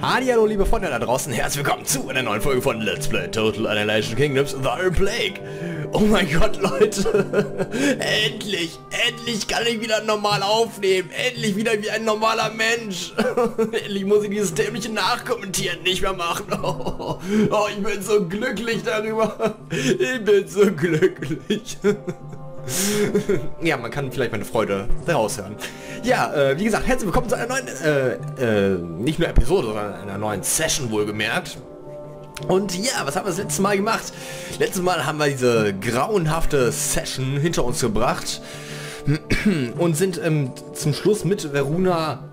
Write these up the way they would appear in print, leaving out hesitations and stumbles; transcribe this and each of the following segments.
Hallo liebe Freunde da draußen, herzlich willkommen zu einer neuen Folge von Let's Play Total Annihilation Kingdoms The Iron Plague. Oh mein Gott, Leute, endlich kann ich wieder normal aufnehmen, endlich wieder wie ein normaler Mensch. Endlich muss ich dieses dämliche Nachkommentieren nicht mehr machen. Oh, ich bin so glücklich darüber, ich bin so glücklich. Ja, man kann vielleicht meine Freude raushören. Ja, wie gesagt, herzlich willkommen zu einer neuen, nicht nur Episode, sondern einer neuen Session wohlgemerkt. Und ja, was haben wir das letzte Mal gemacht? Letztes Mal haben wir diese grauenhafte Session hinter uns gebracht und sind zum Schluss mit Verona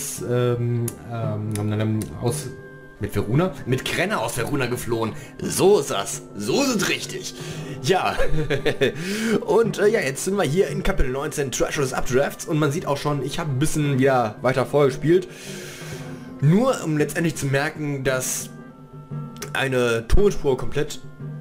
mit Krenner aus Verona geflohen. So ist das. So ist es richtig. Ja. Und ja, jetzt sind wir hier in Kapitel 19 Treacherous Updrafts und man sieht auch schon, ich habe ein bisschen wieder weiter vorgespielt. Nur um letztendlich zu merken, dass eine Tonspur komplett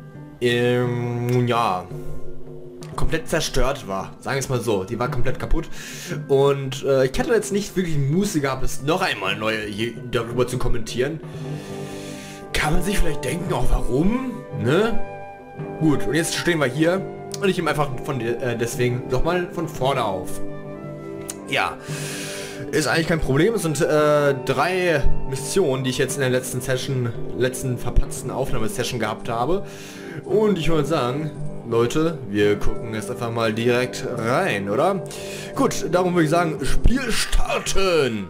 komplett zerstört war. Sagen wir es mal so. Die war komplett kaputt. Und ich hatte jetzt nicht wirklich Muße gehabt, es noch einmal neu hier darüber zu kommentieren. Kann man sich vielleicht denken, auch warum? Ne? Gut, und jetzt stehen wir hier. Und ich nehme einfach deswegen nochmal von vorne auf. Ja. Ist eigentlich kein Problem. Es sind 3 Missionen, die ich jetzt in der letzten verpatzten Aufnahmesession gehabt habe. Und ich würde sagen, Leute, wir gucken jetzt einfach mal direkt rein, oder? Gut, darum würde ich sagen, Spiel starten!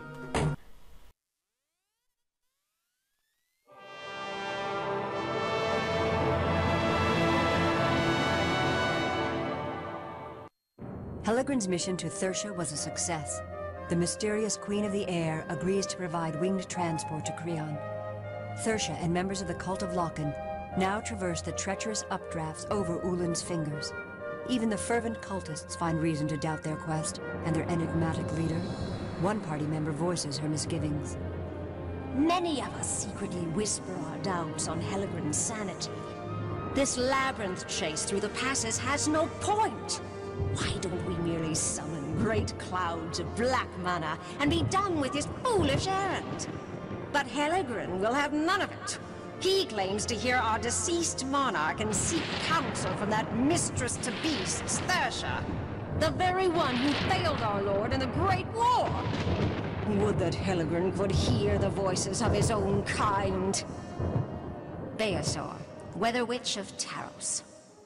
Helligren's mission to Thersha was a success. The mysterious Queen of the Air agrees to provide winged transport to Creon. Thersha and members of the Cult of Loken now traverse the treacherous updrafts over Ulin's fingers. Even the fervent cultists find reason to doubt their quest and their enigmatic leader. One party member voices her misgivings. Many of us secretly whisper our doubts on Helligren's sanity. This labyrinth chase through the passes has no point. Why don't we merely summon great clouds of black mana and be done with his foolish errand? But Helligren will have none of it. He claims to hear our deceased monarch and seek counsel from that mistress to beasts, Thersha, the very one who failed our lord in the Great War. Would that Helligren could hear the voices of his own kind. Beasor, Weather Witch of Taros.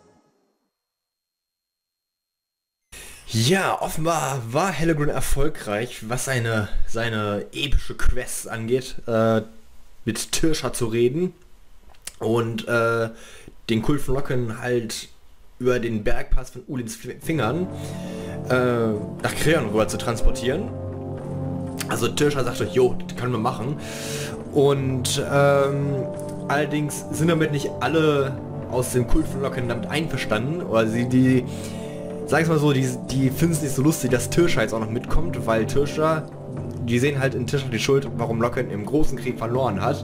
Ja, offenbar war Helligren erfolgreich, was seine epische Quest angeht, mit Thersha zu reden und den Kult von Loken halt über den Bergpass von Ulins Fingern nach Creon rüber zu transportieren. Also Thersha sagte, jo, das können wir machen. Und allerdings sind damit nicht alle aus dem Kult von Loken damit einverstanden, oder sagen wir mal so, die finden es nicht so lustig, dass Thersha jetzt auch noch mitkommt, weil Thersha, die sehen halt in Thersha die Schuld, warum Loken im großen Krieg verloren hat.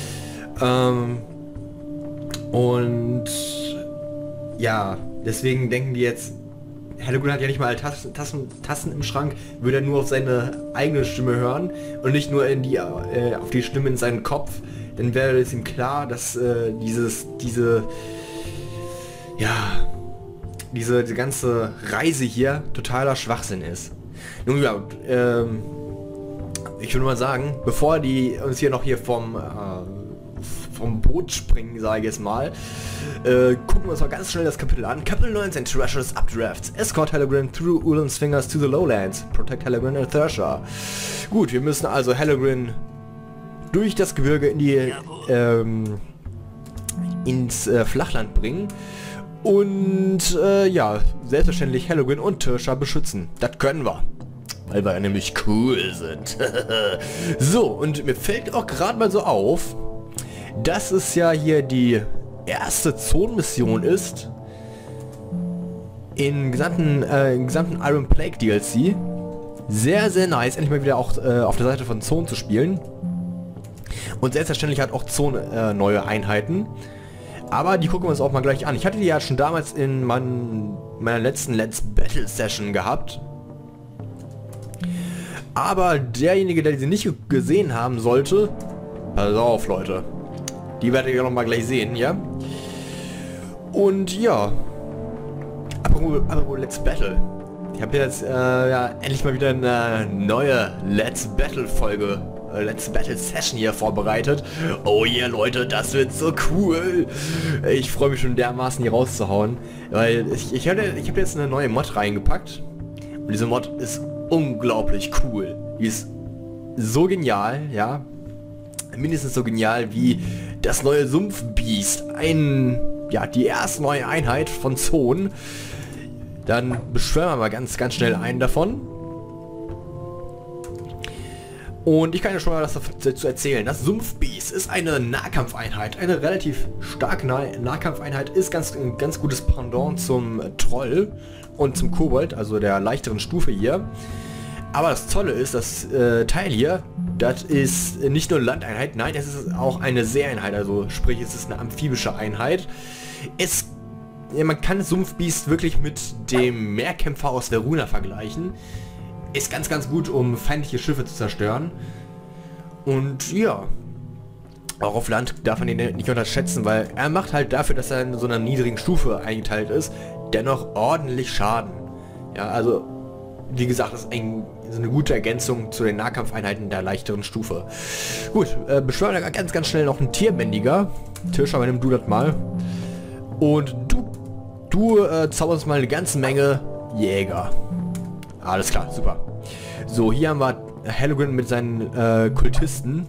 Und ja, deswegen denken die jetzt, Helligren hat ja nicht mal Tassen im Schrank, würde er nur auf seine eigene Stimme hören und nicht nur auf die Stimme in seinen Kopf, dann wäre es ihm klar, dass diese ganze Reise hier totaler Schwachsinn ist. Nun ja, ich würde mal sagen, bevor die uns hier noch vom Boot springen, sage ich jetzt mal, gucken wir uns mal ganz schnell das Kapitel an. Kapitel 19, Treacherous Updrafts. Escort Helligren through Ulin's fingers to the lowlands. Protect Helligren and Thersha. Gut, wir müssen also Helligren durch das Gebirge ins Flachland bringen. Und ja, selbstverständlich Helligren und Thersha beschützen. Das können wir. Weil wir ja nämlich cool sind. So, und mir fällt auch gerade mal so auf, dass es ja hier die erste Zonenmission ist im gesamten Iron Plague DLC. Sehr, sehr nice, endlich mal wieder auch auf der Seite von Zone zu spielen. Und selbstverständlich hat auch Zone neue Einheiten. Aber die gucken wir uns auch mal gleich an. Ich hatte die ja schon damals in meiner letzten Let's Battle Session gehabt. Aber derjenige, der sie nicht gesehen haben sollte, Pass auf, Leute. Die werdet ihr noch mal gleich sehen, ja? Und ja. Apropos Let's Battle. Ich habe jetzt ja, endlich mal wieder eine neue Let's Battle Folge, Let's Battle Session hier vorbereitet. Oh yeah, Leute, das wird so cool. Ich freue mich schon dermaßen hier rauszuhauen, weil ich habe jetzt eine neue Mod reingepackt. Und diese Mod ist unglaublich cool. Die ist so genial, ja. Mindestens so genial wie das neue Sumpfbiest. Ja, die erste neue Einheit von Zone. Dann beschwören wir mal ganz schnell einen davon. Und ich kann ja schon mal was dazu erzählen. Das Sumpfbiest ist eine Nahkampfeinheit. Eine relativ starke Nahkampfeinheit. Ist ein ganz gutes Pendant zum Troll und zum Kobold, also der leichteren Stufe hier. Aber das Tolle ist, das Teil hier, das ist nicht nur eine Landeinheit, nein, es ist auch eine Seeeinheit. Also sprich, es ist eine amphibische Einheit. Ja, man kann das Sumpfbiest wirklich mit dem Meerkämpfer aus Veruna vergleichen. Ist ganz gut, um feindliche Schiffe zu zerstören. Und ja, auch auf Land darf man ihn nicht unterschätzen, weil er macht halt dafür, dass er in so einer niedrigen Stufe eingeteilt ist, dennoch ordentlich Schaden. Ja, also wie gesagt, das ist eine gute Ergänzung zu den Nahkampfeinheiten der leichteren Stufe. Gut, beschwören wir ganz schnell noch einen Tierbändiger. Tirscher, nimm du das mal. Und du zauberst mal eine ganze Menge Jäger. Alles klar, super. So, hier haben wir Helgren mit seinen Kultisten.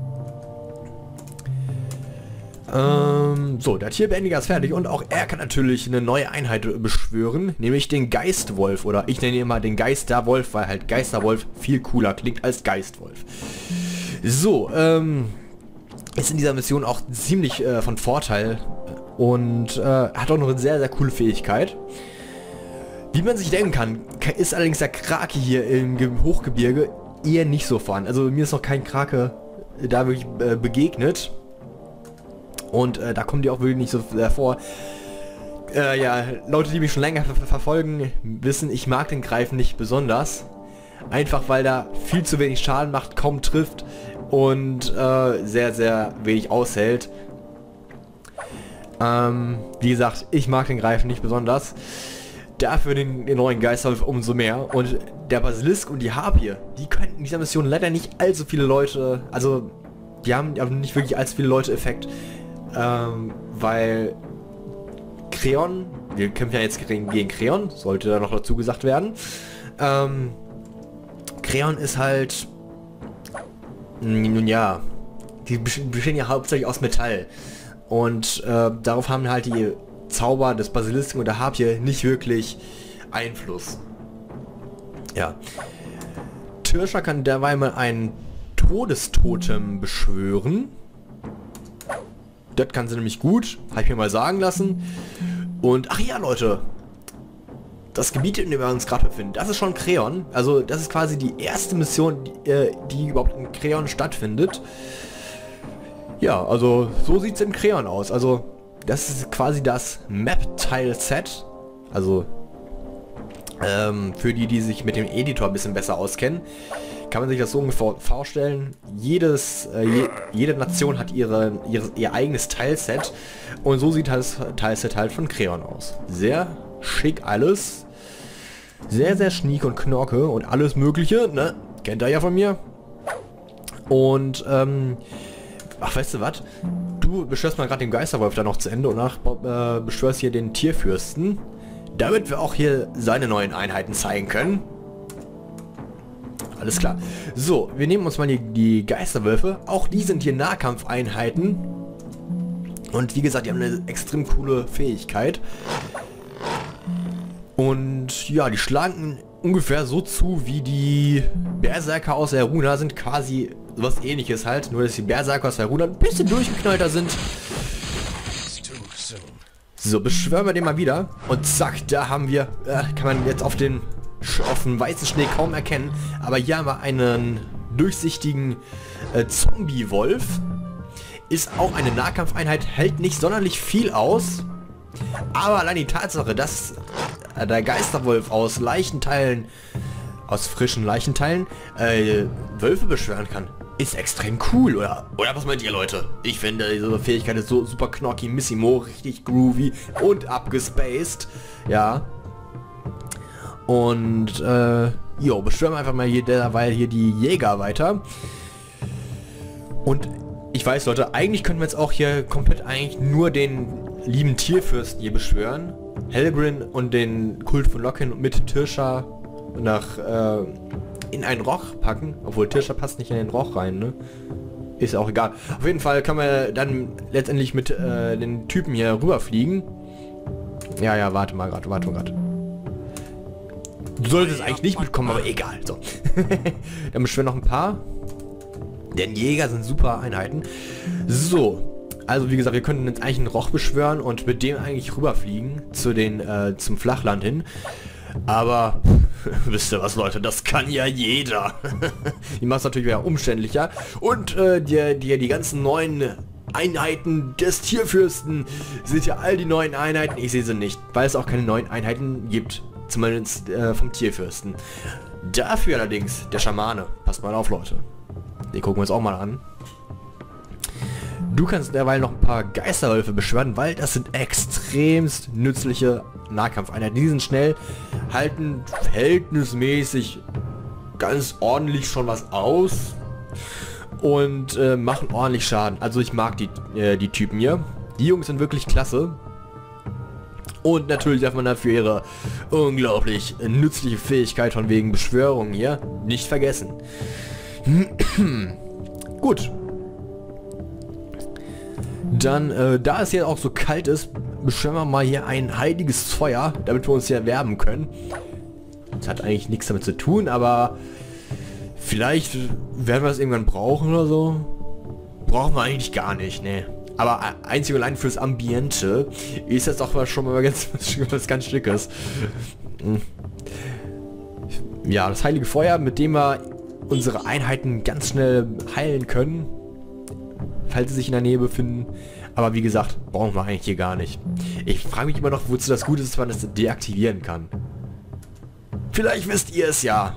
So, der Tierbändiger ist fertig und auch er kann natürlich eine neue Einheit beschwören, nämlich den Geistwolf, oder ich nenne ihn immer den Geisterwolf, weil halt Geisterwolf viel cooler klingt als Geistwolf. So, ist in dieser Mission auch ziemlich von Vorteil und hat auch noch eine sehr coole Fähigkeit. Wie man sich denken kann, ist allerdings der Krake hier im Hochgebirge eher nicht so vorhanden. Also mir ist noch kein Krake da wirklich begegnet. Und da kommen die auch wirklich nicht so vor. Ja, Leute, die mich schon länger verfolgen, wissen, ich mag den Greifen nicht besonders. Einfach weil er viel zu wenig Schaden macht, kaum trifft und sehr wenig aushält. Wie gesagt, ich mag den Greifen nicht besonders. Dafür den neuen Geisterwolf umso mehr. Und der Basilisk und die Harpie, die können in dieser Mission leider nicht allzu viele Leute, also die haben nicht wirklich allzu viele Leute Effekt. Weil Kreon, wir kämpfen ja jetzt gegen Kreon, sollte da noch dazu gesagt werden. Kreon ist halt, nun ja, die bestehen ja hauptsächlich aus Metall. Und darauf haben halt die Zauber des Basilisken und der Harpie nicht wirklich Einfluss. Ja. Tirscher kann derweil mal einen Todestotem beschwören. Das kann sie nämlich gut, habe ich mir mal sagen lassen. Und ach ja, Leute, das Gebiet, in dem wir uns gerade befinden, das ist schon Kreon. Also das ist quasi die erste Mission, die überhaupt in Kreon stattfindet. Ja, also so sieht es in Kreon aus. Also das ist quasi das Map-Tile-Set. Also für die sich mit dem Editor ein bisschen besser auskennen, kann man sich das so ungefähr vorstellen. Jede Nation hat ihr eigenes Tileset und so sieht das Tileset halt von Kreon aus. Sehr schick alles. Sehr schniek und knorke und alles mögliche, ne? Kennt ihr ja von mir. Und, ach, weißt du was? Du beschwörst mal gerade den Geisterwolf da noch zu Ende und nach beschwörst hier den Tierfürsten, damit wir auch hier seine neuen Einheiten zeigen können. Alles klar. So, wir nehmen uns mal die Geisterwölfe. Auch die sind hier Nahkampfeinheiten. Und wie gesagt, die haben eine extrem coole Fähigkeit. Und ja, die schlagen ungefähr so zu wie die Berserker aus Veruna, sind quasi was Ähnliches halt. Nur dass die Berserker aus Veruna ein bisschen durchgeknallter sind. So, beschwören wir den mal wieder. Und zack, da haben wir, kann man jetzt auf den weißen Schnee kaum erkennen, aber hier haben wir einen durchsichtigen Zombie-Wolf. Ist auch eine Nahkampfeinheit, hält nicht sonderlich viel aus, aber allein die Tatsache, dass der Geisterwolf aus Leichenteilen, aus frischen Leichenteilen, Wölfe beschwören kann, ist extrem cool, oder was meint ihr, Leute? Ich finde, diese Fähigkeit ist so super knockimissimo, richtig groovy und abgespaced, ja. Und, jo, beschwören einfach mal hier derweil hier die Jäger weiter. Und ich weiß, Leute, eigentlich könnten wir jetzt auch hier komplett eigentlich nur den lieben Tierfürsten hier beschwören. Helgrin und den Kult von Locken mit Tirsha in einen Roch packen. Obwohl Tirsha passt nicht in den Roch rein, ne? Ist auch egal. Auf jeden Fall können wir dann letztendlich mit den Typen hier rüberfliegen. Ja, warte mal gerade. Du solltest eigentlich nicht mitkommen, aber egal. So. Dann beschwören noch ein paar. Denn Jäger sind super Einheiten. So. Also wie gesagt, wir könnten jetzt eigentlich einen Roch beschwören und mit dem eigentlich rüberfliegen zum Flachland hin. Aber wisst ihr was, Leute, das kann ja jeder. Die macht es natürlich wieder umständlicher. Und die ganzen neuen Einheiten des Tierfürsten sind ja all die neuen Einheiten. Ich sehe sie nicht, weil es auch keine neuen Einheiten gibt. Zumindest vom Tierfürsten. Dafür allerdings der Schamane. Passt mal auf, Leute. Den gucken wir uns auch mal an. Du kannst derweil noch ein paar Geisterwölfe beschwören, weil das sind extremst nützliche Nahkampfeinheiten. Die sind schnell, halten verhältnismäßig ganz ordentlich schon was aus und machen ordentlich Schaden. Also ich mag die Typen hier. Die Jungs sind wirklich klasse. Und natürlich darf man dafür ihre unglaublich nützliche Fähigkeit von wegen Beschwörung hier nicht vergessen. Gut. Dann, da es hier auch so kalt ist, beschwören wir mal hier ein heiliges Feuer, damit wir uns hier erwärmen können. Das hat eigentlich nichts damit zu tun, aber vielleicht werden wir es irgendwann brauchen oder so. Brauchen wir eigentlich gar nicht, ne. Aber einzig und allein fürs Ambiente ist das doch schon mal was ganz Schickes. Ja, das heilige Feuer, mit dem wir unsere Einheiten ganz schnell heilen können, falls sie sich in der Nähe befinden. Aber wie gesagt, brauchen wir eigentlich hier gar nicht. Ich frage mich immer noch, wozu das gut ist, dass man das deaktivieren kann. Vielleicht wisst ihr es ja.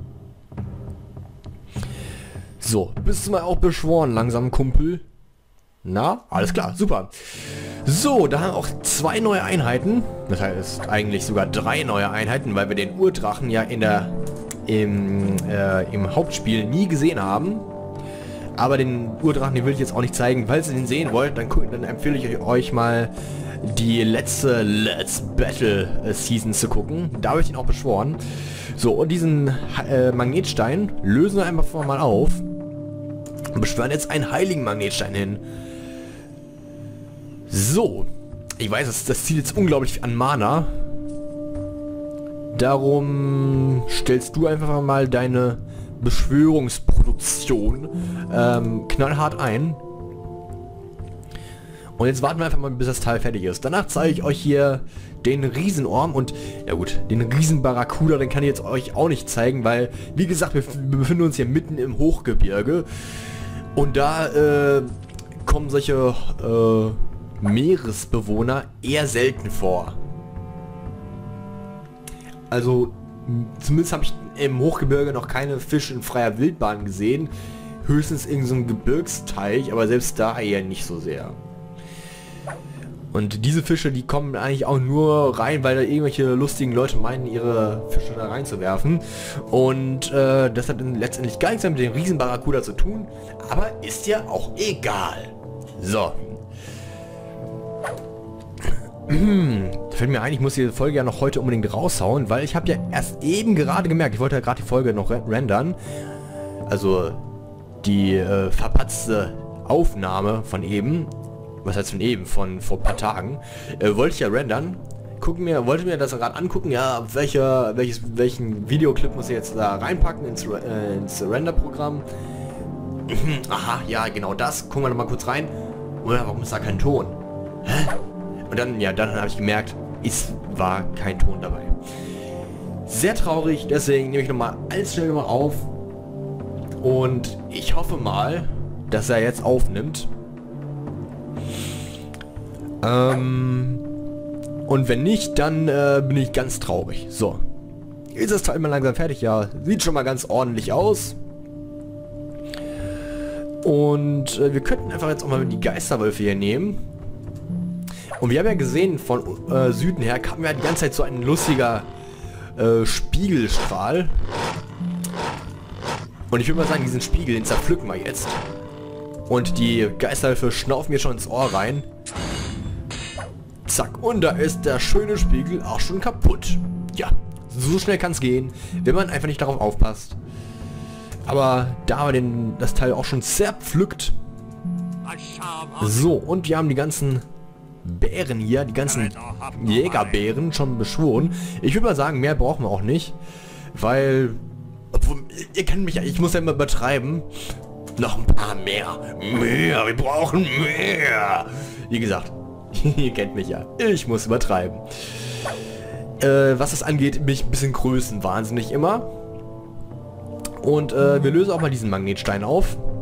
So, bist du mal auch beschworen, langsam Kumpel? Na, alles klar, super. So, da haben wir auch 2 neue Einheiten. Das heißt eigentlich sogar 3 neue Einheiten, weil wir den Urdrachen ja im Hauptspiel nie gesehen haben. Aber den Urdrachen, den will ich jetzt auch nicht zeigen. Falls ihr den sehen wollt, dann empfehle ich euch mal die letzte Let's Battle Season zu gucken. Da habe ich ihn auch beschworen. So, und diesen Magnetstein lösen wir einfach mal auf. Und beschwören jetzt einen heiligen Magnetstein hin. So. Ich weiß, das zieht jetzt unglaublich an Mana. Darum stellst du einfach mal deine Beschwörungsproduktion knallhart ein. Und jetzt warten wir einfach mal, bis das Teil fertig ist. Danach zeige ich euch hier den Riesenorm und, ja gut, den Riesen-Barracuda, den kann ich jetzt euch auch nicht zeigen, weil, wie gesagt, wir befinden uns hier mitten im Hochgebirge. Und da kommen solche Meeresbewohner eher selten vor. Also, zumindest habe ich im Hochgebirge noch keine Fische in freier Wildbahn gesehen. Höchstens in so einem Gebirgsteich, aber selbst da eher nicht so sehr. Und diese Fische, die kommen eigentlich auch nur rein, weil da irgendwelche lustigen Leute meinen, ihre Fische da reinzuwerfen. Und das hat dann letztendlich gar nichts mehr mit dem Riesen-Barracuda zu tun. Aber ist ja auch egal. So. Fällt mir ein, ich muss die Folge ja noch heute unbedingt raushauen, weil ich habe ja erst eben gerade gemerkt, ich wollte ja gerade die Folge noch rendern. Also die verpatzte Aufnahme von eben. Was heißt von eben? Von vor ein paar Tagen. Wollte ich ja rendern. Wollte mir das gerade angucken, ja, welchen Videoclip muss ich jetzt da reinpacken ins Render-Programm. Aha, ja, genau das. Gucken wir noch mal kurz rein. Oder warum ist da kein Ton? Hä? Und dann habe ich gemerkt, es war kein Ton dabei. Sehr traurig, deswegen nehme ich nochmal alles schnell mal auf. Und ich hoffe mal, dass er jetzt aufnimmt. Und wenn nicht, dann bin ich ganz traurig. So. Ist das Teil mal langsam fertig? Ja, sieht schon mal ganz ordentlich aus. Und wir könnten einfach jetzt auch mal die Geisterwölfe hier nehmen. Und wir haben ja gesehen, von Süden her kam ja die ganze Zeit so ein lustiger Spiegelstrahl. Und ich würde mal sagen, diesen Spiegel, den zerpflücken wir jetzt. Und die Geisterwölfe schnaufen mir schon ins Ohr rein. Zack, und da ist der schöne Spiegel auch schon kaputt. Ja, so schnell kann es gehen, wenn man einfach nicht darauf aufpasst. Aber da haben wir das Teil auch schon zerpflückt. So, und wir haben die ganzen Bären hier, die ganzen Jägerbären schon beschworen. Ich würde mal sagen, mehr brauchen wir auch nicht. Weil, obwohl, ihr kennt mich ja, ich muss ja immer übertreiben. Noch ein paar mehr. Mehr, wir brauchen mehr. Wie gesagt, ihr kennt mich ja, ich muss übertreiben. Was das angeht, bin ich ein bisschen größenwahnsinnig immer. Und wir lösen auch mal diesen Magnetstein auf.